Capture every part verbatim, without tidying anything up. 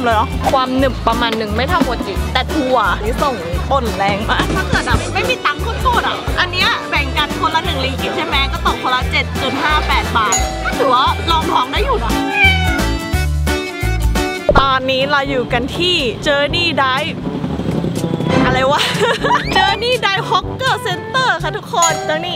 เลยเนาะความหนึบประมาณหนึ่งไม่เท่าโมจิแต่ถั่วนี่ส่งป่นแรงมากถ้าเกิดแบบไม่มีตังค์โคตรอ่ะอันเนี้ยแบ่งกันคนละหนึ่งริงกิตใช่ไหมก็ตกคนละ เจ็ดจุดห้าแปด บาทถือว่าลองของได้อยู่นะตอนนี้เราอยู่กันที่ Journey Dive อะไรวะ Journey Dive Hawker Center ค่ะทุกคนตรงนี้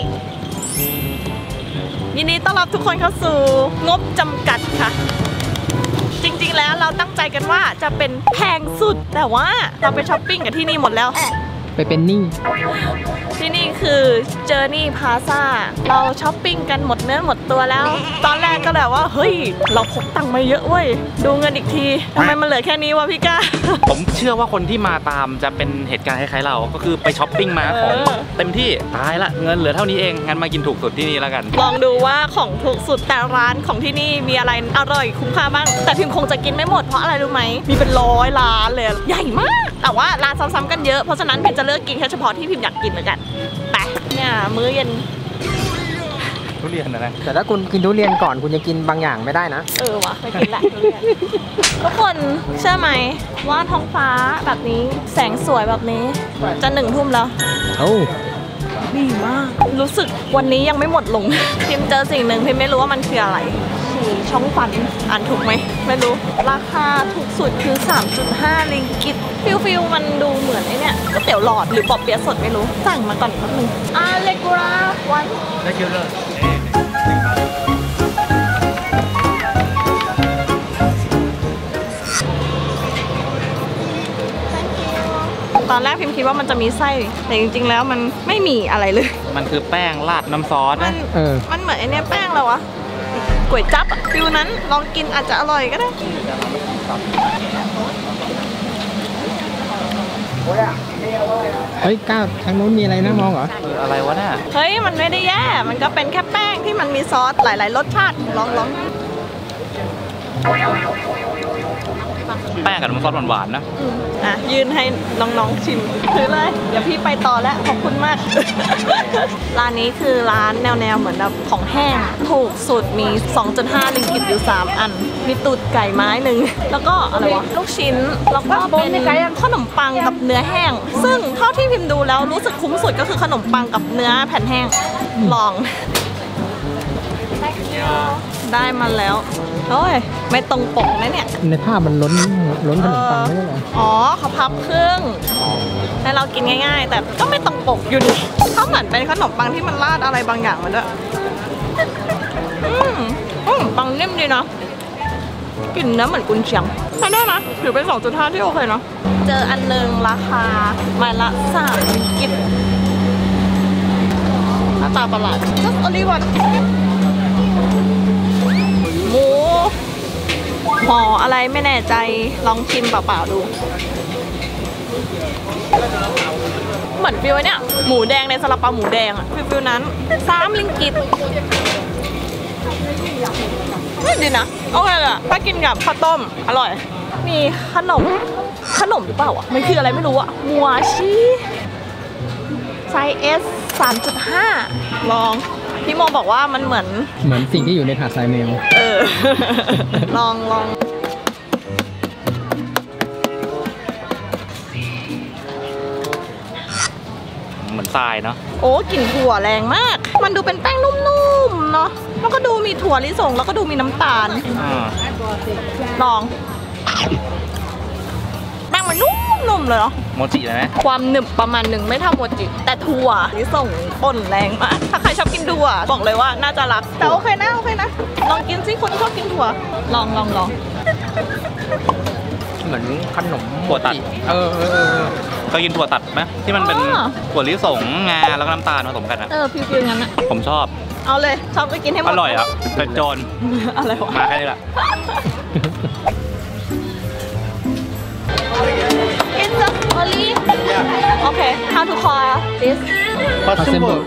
ยินดีต้อนรับทุกคนเข้าสู่งบจำกัดค่ะจริงๆแล้วเราตั้งใจกันว่าจะเป็นแพงสุดแต่ว่าเราไปช้อปปิ้งกับที่นี่หมดแล้วไปเป็นหนี้ที่นี่คือ Journey Plaza เราช้อปปิ้งกันหมดเนื้อหมดตัวแล้วตอนแรกก็แบบว่าเฮ้ยเราพกตังค์มาเยอะเว้ยดูเงินอีกทีทำไมมันเหลือแค่นี้วะพี่ก้าผมเชื่อว่าคนที่มาตามจะเป็นเหตุการณ์คล้ายๆเราก็คือไปช้อปปิ้งมาของเต็มที่ตายละเงินเหลือเท่านี้เองงั้นมากินถูกสุดที่นี่แล้วกันลองดูว่าของถูกสุดแต่ร้านของที่นี่มีอะไรอร่อยคุ้มค่าบ้างแต่พิมคงจะกินไม่หมดเพราะอะไรรู้ไหมมีเป็นร้อยร้านเลยใหญ่มากแต่ว่าร้านซ้ำๆกันเยอะเพราะฉะนั้นพิมจะเลือกกินแค่เฉพาะที่พิมอยากกินเหมือนกันไปเนี่ยมื้อเย็นทุเรียนนะแต่ถ้าคุณกินทุเรียนก่อนคุณจะกินบางอย่างไม่ได้นะเออวะไปกินแหละทุเรียนทุกคนเชื่อไหมว่าท้องฟ้าแบบนี้แสงสวยแบบนี้จะหนึ่งทุ่มแล้วโอ้ดีมากรู้สึกวันนี้ยังไม่หมดลงพิมเจอสิ่งหนึ่งพิมไม่รู้ว่ามันคืออะไรช่องฟันอ่านถูกไหมไม่รู้ราคาถูกสุดคือ สามจุดห้า ริงกิตฟิลฟิลมันดูเหมือนไอ้เนี่ยก๋วยเตี๋ยวหลอดหรือปอเปี๊ยะสดไม่รู้สั่งมาก่อนแป๊บนึงอ่าเลกูราวันเลกูราตอนแรกพิมคิดว่ามันจะมีไส้แต่จริงๆแล้วมันไม่มีอะไรเลยมันคือแป้งราดน้ำซอสนะเออมันเหมือนไอ้เนี่ยแป้งเลยวะก๋วยจั๊บฟิวนั้นลองกินอาจจะอร่อยก็ได้เฮ้ยก้าวทางนู้นมีอะไรนะมองเหรออะไรวะเนี่ยเฮ้ยมันไม่ได้แย่มันก็เป็นแค่แป้งที่มันมีซอสหลายๆรสชาติลองลองแป้งกับน้ำซอสหวานๆนะอ่ะยืนให้น้องๆชิมถือเลยเดี๋ยวพี่ไปต่อแล้วขอบคุณมาก ร้านนี้คือร้านแนวๆเหมือนแบบของแห้งถูกสุดมี สองจุดห้า ริงกิตอยู่สามอันมีตูดไก่ไม้หนึ่งแล้วก็อะไรวะลูกชิ้นแล้วก็เป็นขนมปังกับเนื้อแห้งซึ่งเท่าที่พิมพ์ดูแล้วรู้สึกคุ้มสุดก็คือขนมปังกับเนื้อแผ่นแห้งลองได้มาแล้วโอ้ยไม่ตรงปกนะเนี่ยในภาพมันล้นล้นขนมปังไม่ใช่เหรออ๋อเขาพับครึ่งให้เรากินง่ายๆแต่ก็ไม่ตรงปกอยู่ดีเขาเหมือนเป็นขนมปังที่มันราดอะไรบางอย่างมาด้วยอืมอืมปังนิ่มดีนะกลิ่นเนื้อเหมือนกุนเชียงใช่ได้นะถือเป็น สองจุดห้า ที่โอเคเนาะเจออันนึงราคาใบละสามริงกิตหน้าตาประหลาด just only oneหมูห่ออะไรไม่แน่ใจลองชิมเปล่าๆดูเหมือนฟิวเนี่ยหมูแดงในซาลาเปาหมูแดงอะฟิวฟิวนั้นสามริงกิตไม่ดีนะโอเคอะถ้ากินกับข้าวต้มอร่อยมีขนมขนมหรือเปล่าอ่ะมันคืออะไรไม่รู้อ่ะมัวชีไซส์ เอส สามจุดห้า ลองพี่โมบอกว่ามันเหมือนเหมือนสิ่งที่อยู่ในถาดทรายเมลเออ ลองลองเหมือนทรายเนาะโอ้กลิ่นถั่วแรงมากมันดูเป็นแป้งนุ่มๆเนาะแล้วก็ดูมีถั่วลิสงแล้วก็ดูมีน้ำตาลลองแป้งมันนุ่มๆเลยเนาะโมจิเลยไหมความหนึบประมาณหนึ่งไม่เท่าโมจิแต่ถั่วลิสงป่นแรงมากถ้าใครชอบกินถั่วบอกเลยว่าน่าจะรักแต่โอเคนะโอเคนะลองกินสิคนที่ชอบกินถั่วลองลองลองเหมือนขนมถั่วตัดเออเออเคยกินถั่วตัดไหมที่มันเป็นถั่วลิสงงาแล้วก็น้ำตาลผสมกันอะเออฟิวๆงั้นอะผมชอบเอาเลยชอบไปกินให้หมดอร่อยอ่ะเป็นโจรอะไรวะมาแค่นี้แหละ It's a olive. Okay, how to call this? Possible.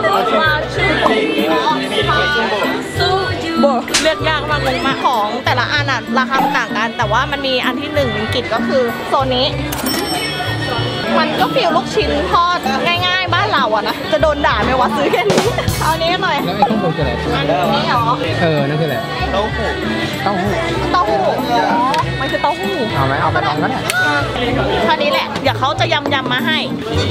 Possible. เลือกยากมากเลยมาของแต่ละอันอ่ะราคาต่างกันแต่ว่ามันมีอันที่หนึ่งริงกิตก็คือโซนนี้มันก็ฟีลลูกชิ้นทอดง่ายๆบ้านเราอะนะจะโดนด่าไหมวะซื้อแค่นี้เอานี้หน่อยแล้วไอ้ข้างบนคืออะไรอันนี้เหรอเออ นั่นคืออะไร เต้าหู้ เต้าหู้เต้าหู้อ๋อมันคือเต้าหู้เอาไหมเอาไปลองกันเนี่ยเท่านี้แหละเดี๋ยวเขาจะยำยำมาให้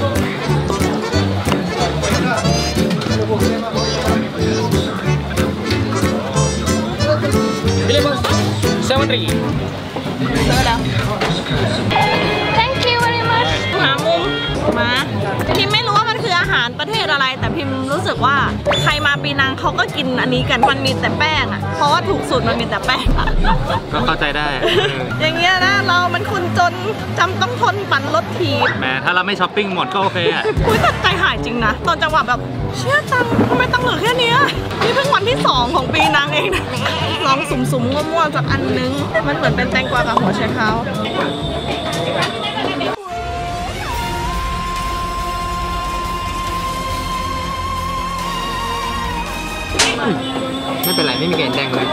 เซเว่นรีเจอแล้ว thank you very much หามุมมาพิมไม่รู้ว่ามันคืออาหารประเทศอะไรแต่พิมรู้สึกว่าใครมาปีนังเขาก็กินอันนี้กันมันมีแต่แป้งอ่ะเพราะว่าถูกสุดมันมีแต่แป้งอ่ะก็เข้าใจได้อย่างเงี้ยนะเรามันคนจนจำต้องทนปั่นรถถีบแหมถ้าเราไม่ช้อปปิ้งหมดก็โอเคอ่ะคุยตัดใจหายจริงนะตอนจังหวะแบบเชื่อตังค์ทำไมตังค์เหลือแค่เนี้ยนี่เพิ่งวันที่สองของปีนังเองนะลองสุ่มๆมั่วๆจากอันนึงมันเหมือนเป็นแตงกวากับหัวไชเท้าไม่เป็นไร ไม่มีแกนแดงเลย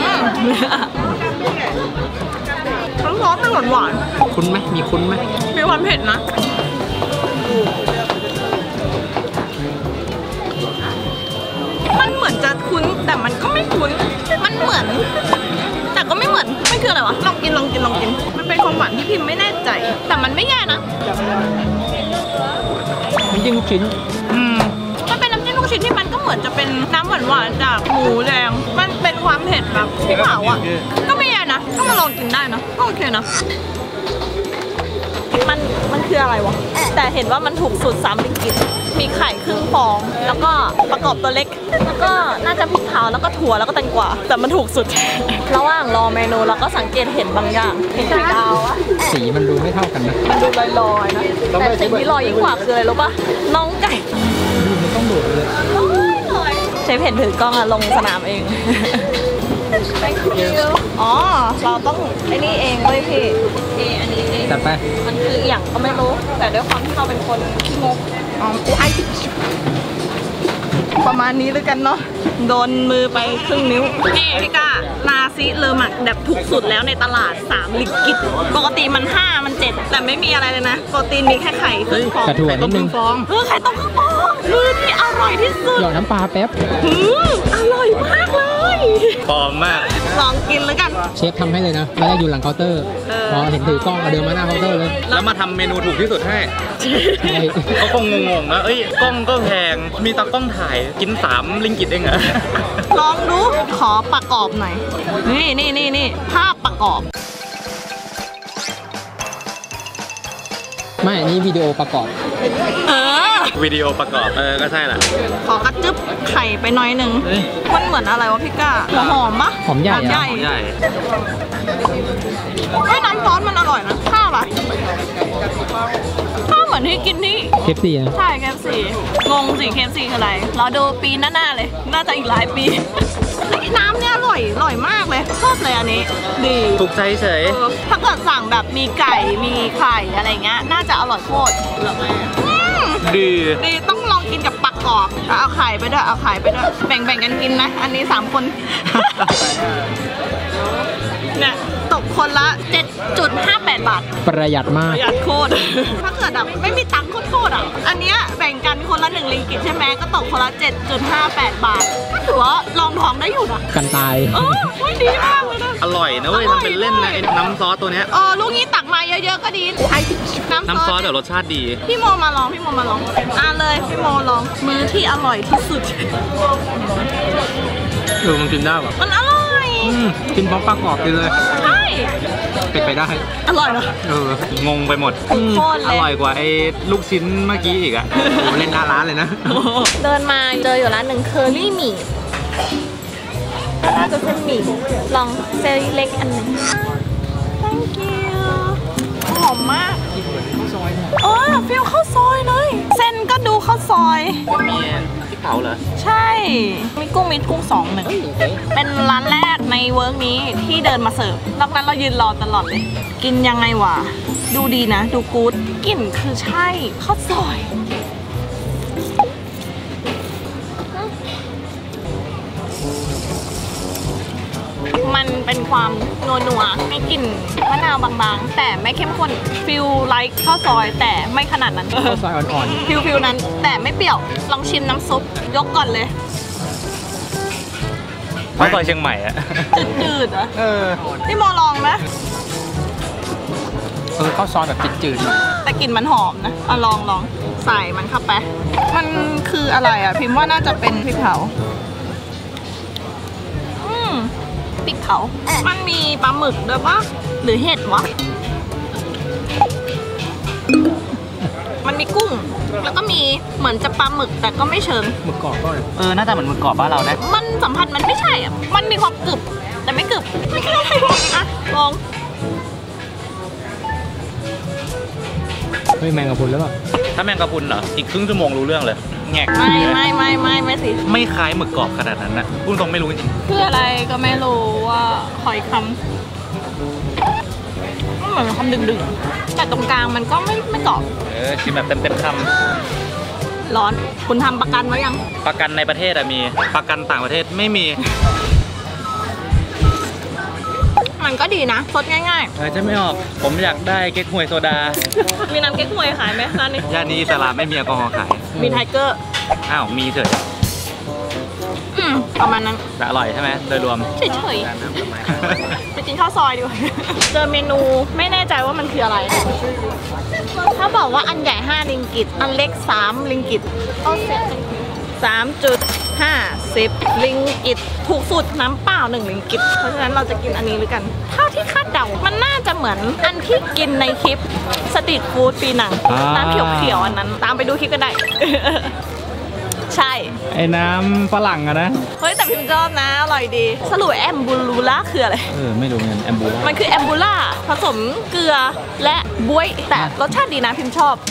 ทั้งร้อนทั้งหวานหวานคุ้นไหม มีคุ้นไหมมีความเผ็ดนะมันเหมือนจะคุ้นแต่มันก็ไม่คุ้นมันเหมือนแต่ก็ไม่เหมือนไม่คืออะไรวะลองกินลองกินลองกินมันเป็นความหวานที่พิมไม่แน่ใจแต่มันไม่แย่นะมันยิ่งลูกชิ้นอืมมันเป็นน้ำจิ้มลูกชิ้นที่มันก็เหมือนจะเป็นน้ำหวานหวานๆจากหมูแดงมันเป็นความเผ็ดแบบพริกเผาอ่ะก็ไม่แย่นะก็มาลองกินได้นะก็โอเคนะมันมันคืออะไรวะแต่เห็นว่ามันถูกสุดสามลิงกิตมีไข่ครึ่งฟองแล้วก็ประกอบตัวเล็กแล้วก็น่าจะพริกเผาแล้วก็ถั่วแล้วก็แตงกวาแต่มันถูกสุด ระหว่างรอเมนูเราก็สังเกตเห็นบางอย่างเห็นไข่ดาวอะสีมันดูไม่เท่ากันนะมันดูลอยๆนะแต่สิ่งที่ลอยยิ่งกว่าคืออะไรรู้ปะน้องไก่ดูมันต้องดูดเลยลอยๆเชฟเห็นถือกล้องอะลงสนามเอง Thank you อ๋อเราต้องไอ้นี่เองเลยพี่เออันนี้เองจัดไปมันคืออย่างก็ไม่รู้ แต่ด้วยความที่เราเป็นคนขี้งกอ๋อไอประมาณนี้เลยกันเนาะโดนมือไปครึ่งนิ้วนี่พี่ก้าลาซิเลอหมักแบบถูกสุดแล้วในตลาดสามลิกิตปกติมันห้ามันเจ็ดแต่ไม่มีอะไรเลยนะโปรตีนมีแค่ไข่ครึ่งฟองกระถั่วนิดนึงฟองเออไข่ต้มครึ่งฟองคือที่อร่อยที่สุดหยอดน้ำปลาแป๊บอืมอร่อยมากเลยปลอมมากลองกินแล้วกันเชฟทำให้เลยนะไม่ได้อยู่หลังเคาน์เตอร์เออพอเห็นถือกล้องก็เดินมาหน้าเคาน์เตอร์เลยแล้วมาทำเมนูถูกที่สุดให้ใช่เขาคงงงๆนะเอ้ยกล้องก็แพงมีตากล้องถ่ายกินสามลิงกิตเองเหรอลองดูขอประกอบหน่อย นี่นี่นี่นี่ภาพประกอบไม่อันนี้วิดีโอประกอบเออวิดีโอประกอบเออก็ใช่แหละขอกระจึบไข่ไปหน่อยหนึ่งเฮ้ยมันเหมือนอะไรวะพี่ก้าหัวหอมปะหอมใหญ่อะใหญ่ใหญ่ไอ้ยน้ำซอสมันอร่อยนะข้าวอะไรข้าวเหมือนที่กินที่เคฟซีนะใช่เคฟซีงงสิเคฟซีคืออะไรรอดูปีหน้าๆเลย น่าจะอีกหลายปีเฮ้ยน้ำเนี่ยอร่อยอร่อยมากเลยชอบเลยอันนี้ดีถูกใจเฉยเออถ้าเกิดสั่งแบบมีไก่มีไข่อะไรเงี้ยน่าจะอร่อยโคตรอืมดีดีต้องลองกินกับปักกรอบเอาไข่ไปด้วยเอาไข่ไปด้วยแบ่งๆกันกินนะอันนี้สามคน เนี่ยตกคนละ เจ็ดจุดห้าแปด บาทประหยัดมาปกระหยัดโคตร ถ้าเกิดแบบไม่มีตังค์โคตรๆอ่ะ อันเนี้ยแบ่งกันคนละหนึ่งลิงกิตใช่ไหมก็ตกคนละ เจ็ดจุดห้าแปด บาทก็ถือว่าลองท้องได้อยู่นะกันตายเออไม่ดีมากเลยนะอร่อยนะเว้ยอร่อยทำเป็นเล่นนะไอ้น้ำซอสตัวเนี้ยเออลูกนี้ตักมาเยอะๆก็ดีน้ำน้ำซซออสสเดี๋ยวรสชาติดีพี่โมมาลองพี่โมมาลองอ่ะเลยพี่โมลองมื้อที่อร่อยที่สุดเออมันกินได้แบบมันอร่อยกินพร้อมประกอบกินเลยใช่เป็นไปได้อร่อยเนาะเอองงไปหมดโคตรอเลยร่อยกว่าไอ้ลูกชิ้นเมื่อกี้อีกอะโอ้เล่นหน้าร้านเลยนะเดินมาเจออยู่ร้านหนึ่งเคอรี่หมี่น่าจะเป็นหมี่ลองเซลเล็กอันหนึ่ง thank you หอมมากเออฟิลข้าวซอยเลยเส้นก็ดูข้าวซอยมีพริกเผาเหรอใช่ มีกุ้งมีกุ้งสองหนึ่ง เป็นร้านแรกในเวิร์กนี้ที่เดินมาเสิร์ฟนอกนั้นเรายืนรอตลอดเลย กินยังไงวะ ดูดีนะ ดูกู๊ดกลิ่นคือใช่ข้าวซอยอมันเป็นความนัวนัวมีกลิ่นมะนาวบางๆ แต่ไม่เข้มข้นฟิลไลค์ข้าวซอยแต่ไม่ขนาดนั้นข้าวซอยอ่อนฟิลฟิลนั้นแต่ไม่เปรี้ยวลองชิมน้ำซุปยกก่อนเลยข้าวซอยเชียงใหม่อะจืดๆเหรอๆเออพี่โมลองนะเออข้าวซอยแบบจืดๆหน่อยแต่กลิ่นมันหอมนะอ่ะลองลองใส่มันเข้าไปมันคืออะไรอ่ะพิมพ์ว่าน่าจะเป็นพริกเผาอืมพริกเผามันมีปลาหมึกด้วยปะหรือเห็ดวะมันมีกุ้ง แล้วก็มีเหมือนจะปลาหมึกแต่ก็ไม่เชิงหมึกกรอบก็เลยเออน่าจะเหมือนหมึกกรอบบ้านเรานะมันสัมผัสมันไม่ใช่อ่ะ มันมีความกรึบแต่ไม่กรึบไม่ใช่อะไรวะอ่ะลองเฮ้ยแมงกะพรุนแล้วเปล่าถ้าแมงกะพรุนเหรออีกครึ่งชั่วโมงรู้เรื่องเลยแงกไม่ไม่ไม่ไม่ไม่สิไม่คล้ายหมึกกรอบขนาดนั้นนะพูดตรงไม่รู้จริงคืออะไรก็ไม่รู้ว่าหอยคำมันเหมือนคำดึงๆแต่ตรงกลางมันก็ไม่ไม่กรอบเออชิมแบบเต็มเต็มๆคร้อนคุณทำประกันไว้ยังำประกันในประเทศอะมีประกันต่างประเทศไม่มีมันก็ดีนะสดง่ายเออจะไม่ออกผมอยากได้เก๊กฮวยโซดาๆ มีน้ำเก๊กฮวยขายไหมคะนี่ย่านนี้อิสลามไม่มีแอลกอฮอล์ขายมีไทเกอร์อ้าวมีเถอะอืมประมาณนั้นแต่อร่อยใช่ไหมโดยรวมเฉยๆจะกินข้าวซอยดีกว่า เจอเมนูไม่แน่ใจว่ามันคืออะไร ถ้าบอกว่าอันใหญ่ห้าลิงกิต อันเล็กสามลิงกิตเอาเสร็จสามจุดห้าสิบลิงกิตถูกสุดน้ำเปล่าหนึ่งลิงกิต เพราะฉะนั้นเราจะกินอันนี้หรือกัน เท่าที่คาดเดา มันน่าจะเหมือนอันที่กินในคลิปสตรีทฟู้ดปีหนังอ่าน้ำเขียวๆอันนั้น ตามไปดูคลิปกันได้ ใช่ไอ้น้ำฝรั่งอะนะเฮ้ยแต่พิมพ์ชอบนะอร่อยดี สรุปแอมบูลูล่าคืออะไรเออไม่รู้เงินแอมบูล่ามันคือแอมบูล่าผสมเกลือและบ๊วยแต่รสชาติดีนะพิมพ์ชอบ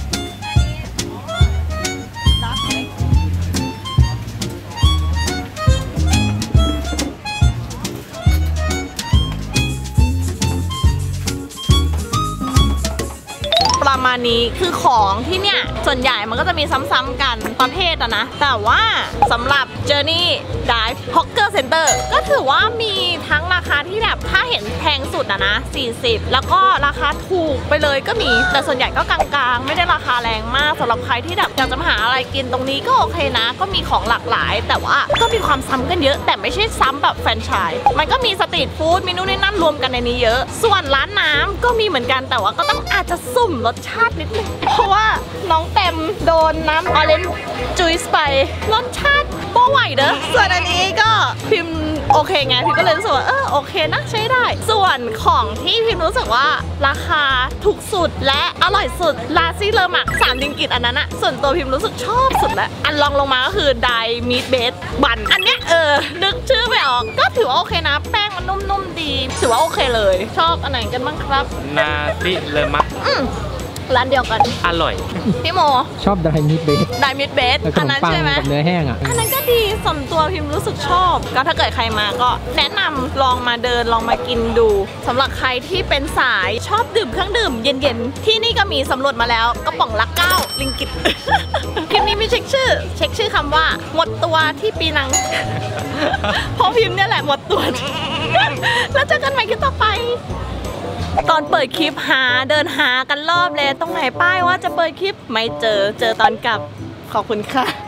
ประมาณนี้คือของที่เนี่ยส่วนใหญ่มันก็จะมีซ้ำๆกันประเภทอะนะแต่ว่าสำหรับ Journey Dive Hawker Center ก็ถือว่ามีทั้งราคาที่แบบถ้าเห็นแพงสุดอะนะสี่สิบแล้วก็ราคาถูกไปเลยก็มีแต่ส่วนใหญ่ก็กลางๆไม่ได้ราคาแรงมากสำหรับใครที่แบบอยากจะมาหาอะไรกินตรงนี้ก็โอเคนะก็มีของหลากหลาย แต่ว่าก็มีความซ้ำกันเยอะแต่ไม่ใช่ซ้ำแบบแฟรนไชส์มันก็มีสตรีทฟู้ดมีนู่นนี่นั่นรวมกันในนี้เยอะส่วนร้านน้ำก็มีเหมือนกันแต่ว่าก็ต้องอาจจะสุ่มรสชาตินิดนึงเพราะว่าน้องเต็มโดนน้ำออเรนจ์จุยส์ไปรสชาติบ่ไหวเด้อส่วนอันนี้ก็พิมพ์โอเคไงพิมก็เลยรู้สึกว่าเออโอเคนะใช้ได้ส่วนของที่พิมรู้สึกว่าราคาถูกสุดและอร่อยสุดลาซี่เลอหมักสามลิงกิตอันนั้นอะส่วนตัวพิมรู้สึกชอบสุดแล้วอันรองลงมาก็คือไดมีทเบสบันอันเนี้ยเออนึกชื่อไม่ออกก็ถือว่าโอเคนะแป้งมันนุ่มๆดีถือว่าโอเคเลยชอบอันไหนกันบ้างครับนาซิเลมักอืมร้านเดียวกันอร่อยพี่โมชอบไดมิดเบสไดมิดเบสแล้วขอันนมนั้นปังใช่ไหมกับเนื้อแห้งอ่ะอันนั้นก็ดีส่วนตัวพิมรู้สึกชอบ ก็ถ้าเกิดใครมาก็แนะนำลองมาเดินลองมากินดูสำหรับใครที่เป็นสายชอบดื่มเครื่องดื่มเย็นๆ ที่นี่ก็มีสำรวจมาแล้วกระป๋องละเก้าลิงกิต คลิปนี้มีเช็คชื่อ เช็คชื่อคำว่าหมดตัวที่ปีนัง เพราะพิมพ์เนี่ยแหละหมดตัว แล้วเจอกันใหม่คลิปต่อไป ตอนเปิดคลิปหาเดินหากันรอบเลยตรงไหนป้ายว่าจะเปิดคลิปไม่เจอเจอตอนกลับขอบคุณค่ะ